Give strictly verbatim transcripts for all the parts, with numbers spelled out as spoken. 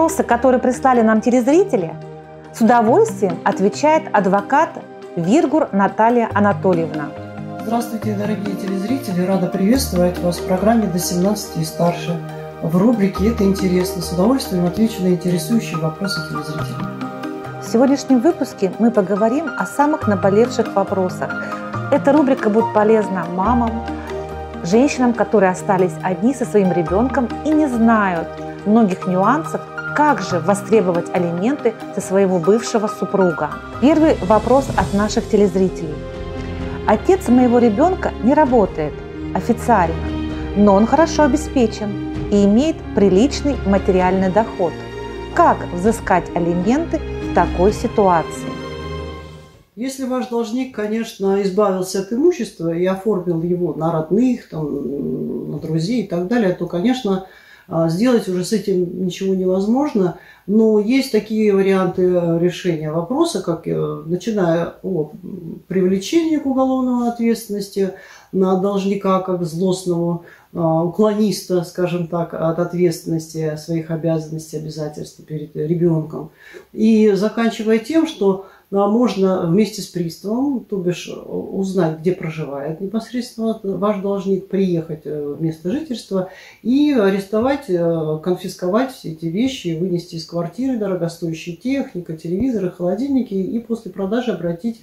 вопросы, которые прислали нам телезрители, с удовольствием отвечает адвокат Виргур Наталья Анатольевна. Здравствуйте, дорогие телезрители! Рада приветствовать вас в программе «До семнадцати и старше». В рубрике «Это интересно». С удовольствием отвечу на интересующие вопросы телезрителей. В сегодняшнем выпуске мы поговорим о самых наболевших вопросах. Эта рубрика будет полезна мамам, женщинам, которые остались одни со своим ребенком и не знают многих нюансов, как же востребовать алименты со своего бывшего супруга. Первый вопрос от наших телезрителей. Отец моего ребенка не работает официально, но он хорошо обеспечен и имеет приличный материальный доход. Как взыскать алименты в такой ситуации? Если ваш должник, конечно, избавился от имущества и оформил его на родных, там, на друзей и так далее, то, конечно, сделать уже с этим ничего невозможно. Но есть такие варианты решения вопроса, как начиная от привлечения к уголовной ответственности на должника как злостного уклониста, скажем так, от ответственности своих обязанностей, обязательств перед ребенком. И заканчивая тем, что можно вместе с приставом, то бишь узнать, где проживает непосредственно ваш должник, приехать в место жительства и арестовать, конфисковать все эти вещи, вынести из квартиры дорогостоящие техника, телевизоры, холодильники и после продажи обратить,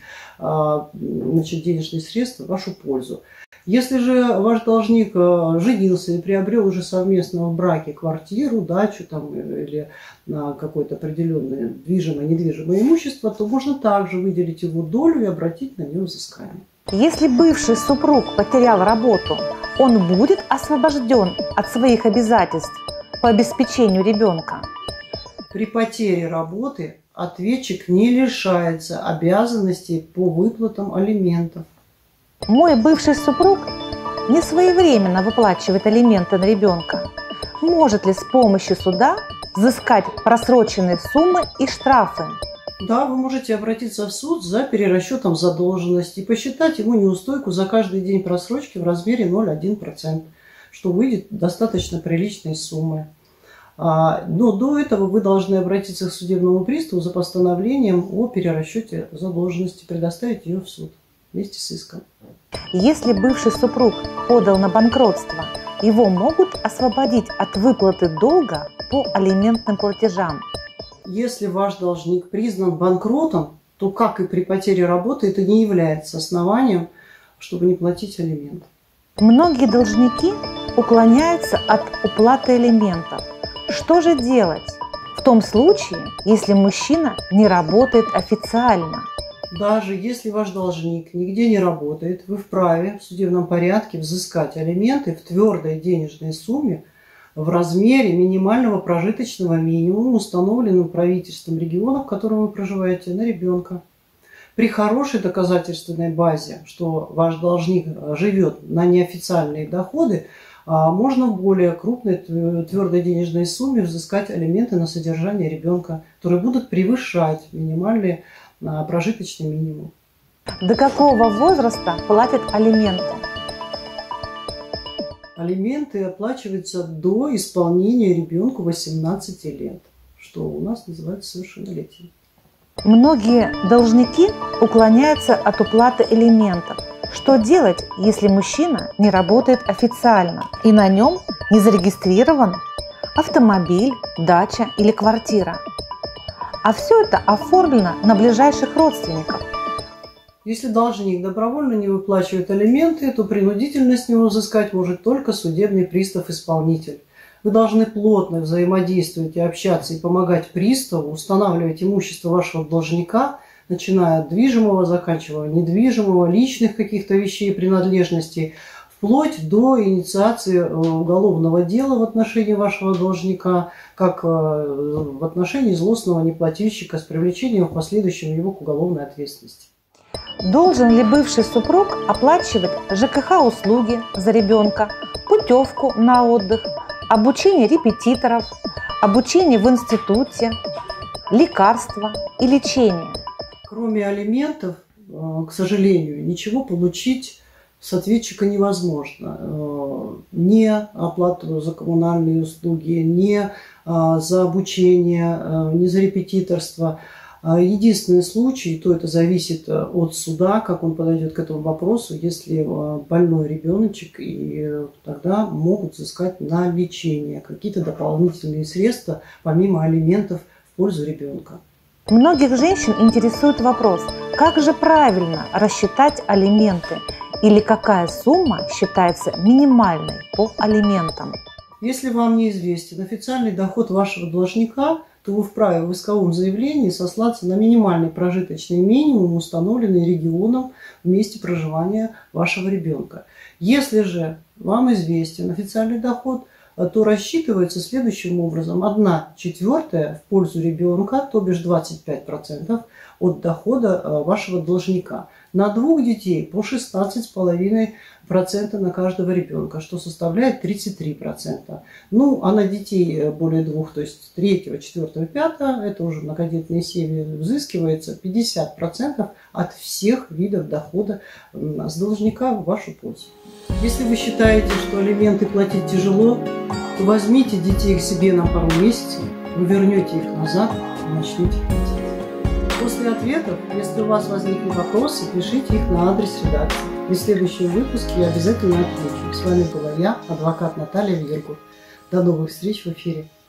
значит, денежные средства в вашу пользу. Если же ваш должник женился и приобрел уже совместно в браке квартиру, дачу там, или какое-то определенное движимое, недвижимое имущество, то можно также выделить его долю и обратить на нее взыскание. Если бывший супруг потерял работу, он будет освобожден от своих обязательств по обеспечению ребенка? При потере работы ответчик не лишается обязанностей по выплатам алиментов. Мой бывший супруг не своевременно выплачивает алименты на ребенка. Может ли с помощью суда взыскать просроченные суммы и штрафы? Да, вы можете обратиться в суд за перерасчетом задолженности и посчитать ему неустойку за каждый день просрочки в размере ноль целых одна десятая процента, что выйдет достаточно приличной суммой. Но до этого вы должны обратиться к судебному приставу за постановлением о перерасчете задолженности, предоставить ее в суд вместе с иском. Если бывший супруг подал на банкротство, его могут освободить от выплаты долга по алиментным платежам? Если ваш должник признан банкротом, то, как и при потере работы, это не является основанием, чтобы не платить алименты. Многие должники уклоняются от уплаты алиментов. Что же делать в том случае, если мужчина не работает официально? Даже если ваш должник нигде не работает, вы вправе в судебном порядке взыскать алименты в твердой денежной сумме в размере минимального прожиточного минимума, установленного правительством региона, в котором вы проживаете, на ребенка. При хорошей доказательственной базе, что ваш должник живет на неофициальные доходы, можно в более крупной твердой денежной сумме взыскать алименты на содержание ребенка, которые будут превышать минимальные на прожиточный минимум. До какого возраста платят алименты? Алименты оплачиваются до исполнения ребенку восемнадцати лет, что у нас называется совершеннолетием. Многие должники уклоняются от уплаты алиментов. Что делать, если мужчина не работает официально и на нем не зарегистрирован автомобиль, дача или квартира? А все это оформлено на ближайших родственников. Если должник добровольно не выплачивает алименты, то принудительно с него взыскать может только судебный пристав-исполнитель. Вы должны плотно взаимодействовать и общаться и помогать приставу устанавливать имущество вашего должника, начиная от движимого, заканчивая недвижимого, личных каких-то вещей и принадлежностей, вплоть до инициации уголовного дела в отношении вашего должника, как в отношении злостного неплательщика с привлечением в последующем его к уголовной ответственности. Должен ли бывший супруг оплачивать ЖКХ-услуги за ребенка, путевку на отдых, обучение репетиторов, обучение в институте, лекарства и лечение? Кроме алиментов, к сожалению, ничего получить с ответчика невозможно. не оплату за коммунальные услуги, не за обучение, не за репетиторство. Единственный случай, то это зависит от суда, как он подойдет к этому вопросу, если больной ребеночек, и тогда могут взыскать на лечение какие-то дополнительные средства, помимо алиментов, в пользу ребенка. Многих женщин интересует вопрос, как же правильно рассчитать алименты или какая сумма считается минимальной по алиментам. Если вам неизвестен официальный доход вашего должника, то вы вправе в исковом заявлении сослаться на минимальный прожиточный минимум, установленный регионом в месте проживания вашего ребенка. Если же вам известен официальный доход, то рассчитывается следующим образом. одна четвертая в пользу ребенка, то бишь двадцать пять процентов от дохода вашего должника. На двух детей по шестнадцать целых пять десятых процента на каждого ребенка, что составляет тридцать три процента. Ну, а на детей более двух, то есть третьего, четвертого, пятого, это уже многодетные семьи, взыскивается пятьдесят процентов от всех видов дохода с должника в вашу пользу. Если вы считаете, что алименты платить тяжело, то возьмите детей к себе на пару месяцев, вы вернете их назад и начнете платить. После ответов, если у вас возникли вопросы, пишите их на адрес редакции. И в следующем выпуске я обязательно отвечу. С вами была я, адвокат Наталья Вергу. До новых встреч в эфире.